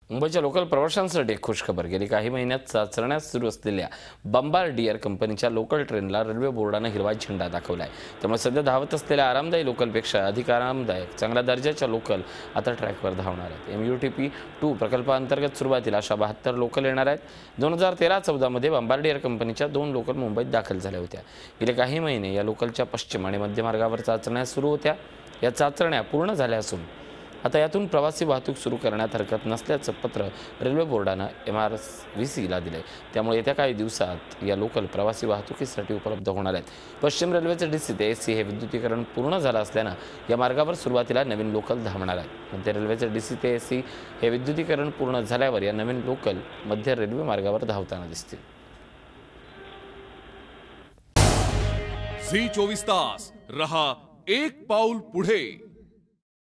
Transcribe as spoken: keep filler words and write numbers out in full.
मुंबईच्या लोकल प्रवाशांसाठी एक खुशखबर. गेली काही महिन्यात चाचण्यात सुरू असलेल्या बंबार्डियर कंपनीच्या लोकल ट्रेनला रेल्वे बोर्डाने हिरवा झेंडा दाखवलाय. त्यामुळे सध्या धावत असलेल्या आरामदायी लोकलपेक्षा अधिक आरामदायक चांगल्या दर्जाच्या लोकल आता ट्रॅकवर धावणार आहेत. M U T P two प्रकल्पाअंतर्गत सुरुवातीला अशा बहात्तर लोकल येणार आहेत. दोन हजार तेरा चौदा मध्ये बंबार्डियर कंपनीच्या दोन लोकल मुंबईत दाखल झाल्या होत्या. गेले काही महिने या लोकलच्या पश्चिम आणि मध्य मार्गावर चाचण्या सुरू होत्या. या चाचण्या पूर्ण झाल्या असून आता यातून प्रवासी वाहतूक सुरू करण्यात हरकत नसल्याचं पत्र रेल्वे बोर्डानं एम आर व्ही सीला दिले. त्यामुळे येत्या काही दिवसात या लोकल प्रवासी वाहतुकीसाठी उपलब्ध होणार आहेत. पश्चिम रेल्वेचे डी सी ते ए सी हे विद्युतीकरण पूर्ण झालं असल्यानं या मार्गावर सुरुवातीला नवीन लोकल धावणार आहेत. मध्य रेल्वेचे डी सी ते ए सी हे विद्युतीकरण पूर्ण झाल्यावर या नवीन लोकल मध्य रेल्वे मार्गावर धावताना दिसतील. झी चोवीस तास रहा एक पाऊल पुढे.